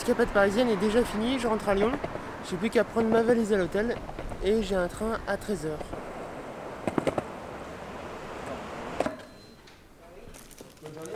l'escapade parisienne est déjà finie, je rentre à Lyon. J'ai plus qu'à prendre ma valise à l'hôtel et j'ai un train à 13 h. Bonne journée.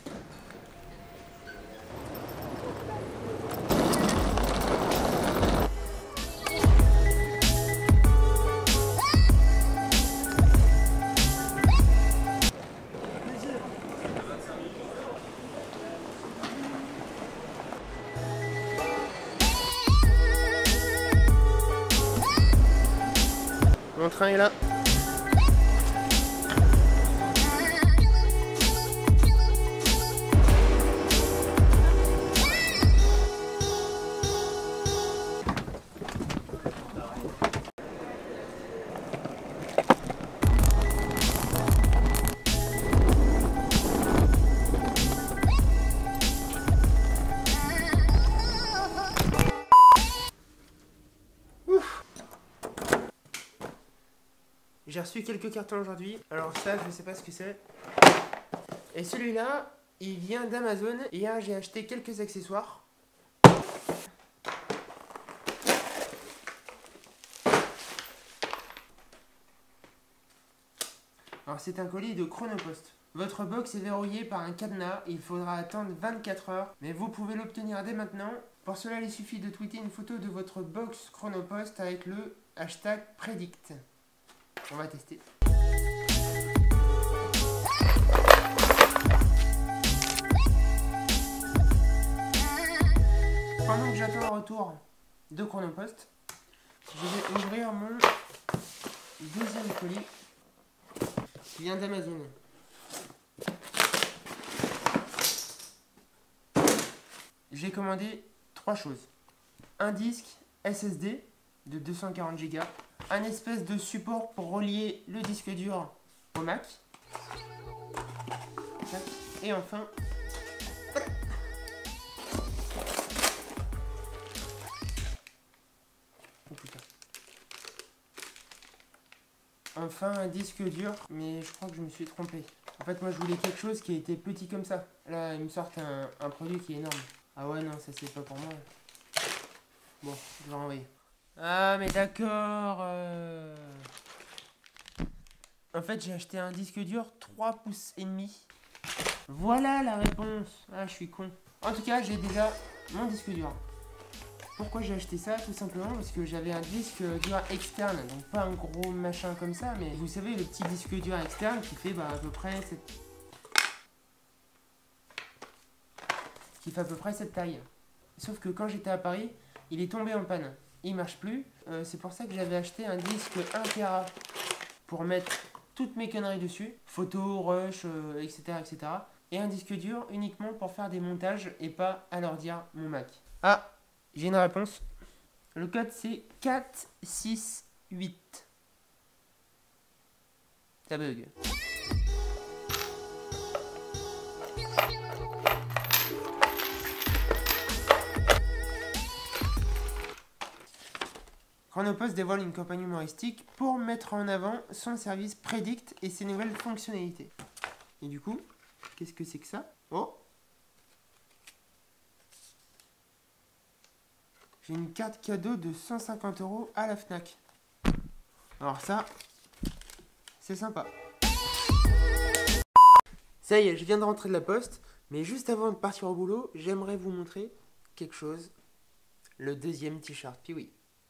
Mon train est là. J'ai reçu quelques cartons aujourd'hui, alors ça je sais pas ce que c'est. Et celui-là, il vient d'Amazon. Hier j'ai acheté quelques accessoires. Alors c'est un colis de Chronopost. Votre box est verrouillée par un cadenas, il faudra attendre 24 heures, mais vous pouvez l'obtenir dès maintenant. Pour cela il suffit de tweeter une photo de votre box Chronopost avec le hashtag Predict. On va tester. Pendant que j'attends le retour de Chronopost, je vais ouvrir mon deuxième colis qui vient d'Amazon. J'ai commandé 3 choses. Un disque SSD de 240 Go, un espèce de support pour relier le disque dur au Mac, et enfin un disque dur, mais je crois que je me suis trompé. En fait moi je voulais quelque chose qui était petit comme ça. Là ils me sortent un produit qui est énorme. Ah ouais non, ça c'est pas pour moi. Bon, je vais renvoyer. Ah mais d'accord. En fait j'ai acheté un disque dur 3 pouces et demi. Voilà la réponse. Ah je suis con. En tout cas j'ai déjà mon disque dur. Pourquoi j'ai acheté ça? Tout simplement parce que j'avais un disque dur externe. Donc pas un gros machin comme ça, mais vous savez le petit disque dur externe qui fait à peu près cette taille. Sauf que quand j'étais à Paris, il est tombé en panne. Il marche plus. C'est pour ça que j'avais acheté un disque 1 Tera pour mettre toutes mes conneries dessus. Photos, rush, etc., etc. Et un disque dur uniquement pour faire des montages et pas alourdir mon Mac. Ah, j'ai une réponse. Le code c'est 468. Ça bug. Chronopost dévoile une campagne humoristique pour mettre en avant son service Predict et ses nouvelles fonctionnalités. Et du coup, qu'est-ce que c'est que ça? Oh! J'ai une carte cadeau de 150 € à la Fnac. Alors ça, c'est sympa. Ça y est, je viens de rentrer de la poste, mais juste avant de partir au boulot, j'aimerais vous montrer quelque chose. Le deuxième t-shirt Piwi.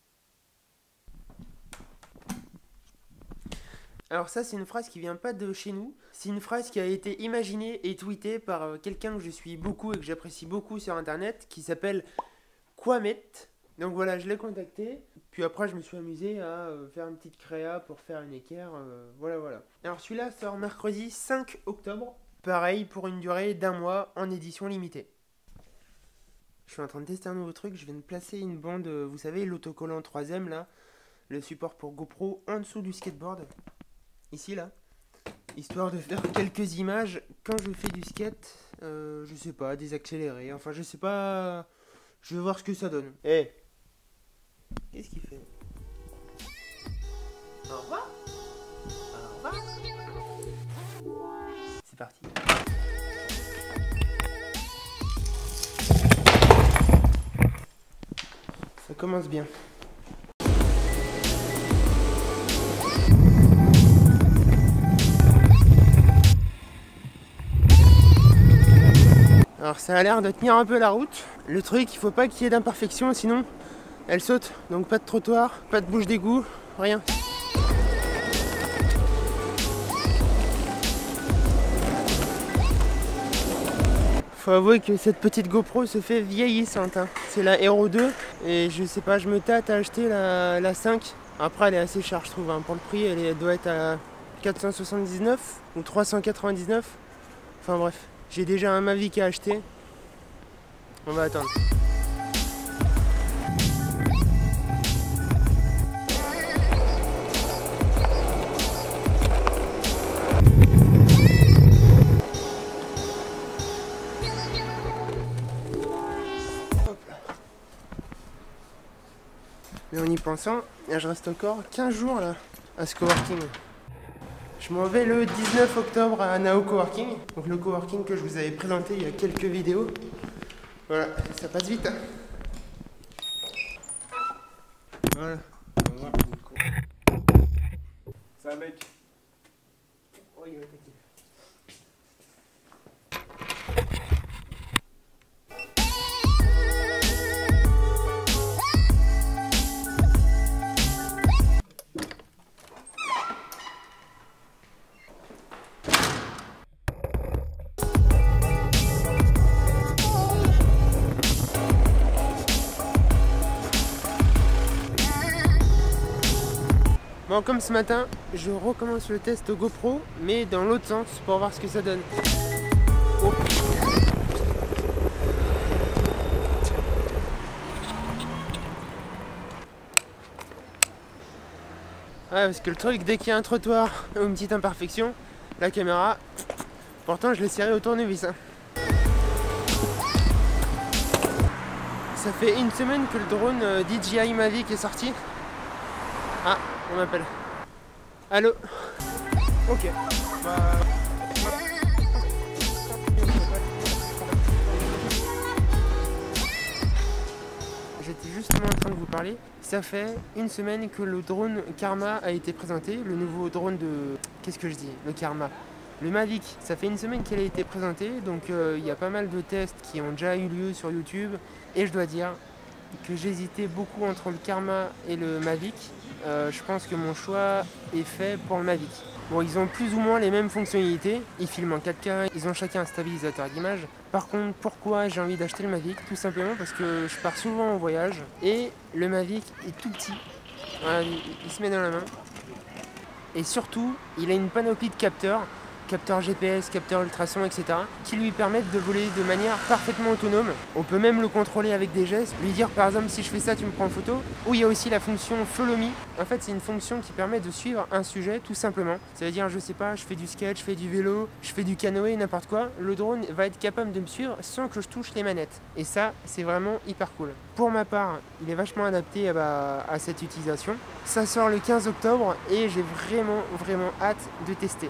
Alors ça c'est une phrase qui vient pas de chez nous, c'est une phrase qui a été imaginée et tweetée par quelqu'un que je suis beaucoup et que j'apprécie beaucoup sur internet, qui s'appelle Quamet. Donc voilà, je l'ai contacté, puis après je me suis amusé à faire une petite créa pour faire une équerre, voilà. Alors celui-là sort mercredi 5 octobre, pareil pour une durée d'1 mois en édition limitée. Je suis en train de tester un nouveau truc, je viens de placer une bande, vous savez l'autocollant 3ème là, le support pour GoPro en dessous du skateboard. Ici là, histoire de faire quelques images quand je fais du skate, je sais pas, désaccéléré, enfin je sais pas, je vais voir ce que ça donne. Eh, qu'est-ce qu'il fait? Au revoir. Au revoir. C'est parti. commence bien. Alors ça a l'air de tenir un peu la route. Le truc, il faut pas qu'il y ait d'imperfection, sinon elle saute. Donc pas de trottoir, pas de bouche d'égout, rien. Faut avouer que cette petite GoPro se fait vieillissante, hein. C'est la Hero 2 et je sais pas, je me tâte à acheter la 5. Après elle est assez chère je trouve, hein. Pour le prix elle doit être à 479 ou 399. Enfin bref, j'ai déjà un Mavic à acheter. On va attendre. Mais en y pensant, je reste encore 15 jours là à ce coworking. Je m'en vais le 19 octobre à Nao Coworking, donc le coworking que je vous avais présenté il y a quelques vidéos. Voilà, ça passe vite, hein. Voilà. On va voir. C'est un mec. Oh, il va attaquer. Bon, comme ce matin, je recommence le test GoPro, mais dans l'autre sens, pour voir ce que ça donne. Oh. Ouais, parce que le truc, dès qu'il y a un trottoir ou une petite imperfection, la caméra, pourtant je l'ai serré au tournevis, hein. Ça fait une semaine que le drone DJI Mavic est sorti. Ah, on m'appelle. Allô? Ok. J'étais justement en train de vous parler. Ça fait une semaine que le drone Karma a été présenté. Le nouveau drone de... Qu'est-ce que je dis? Le Karma. Le Mavic, ça fait une semaine qu'il a été présenté. Donc il y a pas mal de tests qui ont déjà eu lieu sur YouTube. Et je dois dire que j'hésitais beaucoup entre le Karma et le Mavic. Je pense que mon choix est fait pour le Mavic. Bon, ils ont plus ou moins les mêmes fonctionnalités. Ils filment en 4K, ils ont chacun un stabilisateur d'image. Par contre, pourquoi j'ai envie d'acheter le Mavic? Tout simplement parce que je pars souvent en voyage et le Mavic est tout petit. Voilà, il se met dans la main. Et surtout, il a une panoplie de capteurs GPS, capteurs ultrasons, etc. qui lui permettent de voler de manière parfaitement autonome. On peut même le contrôler avec des gestes, lui dire par exemple si je fais ça tu me prends en photo. Ou il y a aussi la fonction Follow Me. En fait c'est une fonction qui permet de suivre un sujet tout simplement. Ça veut dire je sais pas, je fais du skate, je fais du vélo, je fais du canoë, n'importe quoi. Le drone va être capable de me suivre sans que je touche les manettes. Et ça c'est vraiment hyper cool. Pour ma part, il est vachement adapté à cette utilisation. Ça sort le 15 octobre et j'ai vraiment hâte de tester.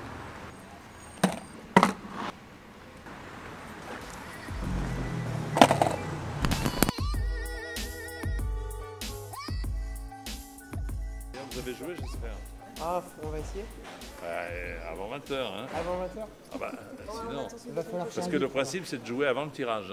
Vous avez joué, j'espère. Ah, on va essayer. Avant 20h, hein. Avant 20h. Ah bah, sinon. Il va falloir Parce que le principe, c'est de jouer avant le tirage.